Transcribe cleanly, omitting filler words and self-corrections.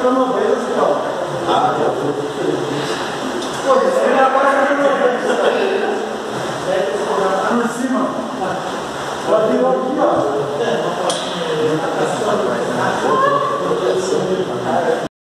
pra uma vez assim, ó. Ah, pô, ele agora pra uma vez. Por cima. Só virou aqui, ó.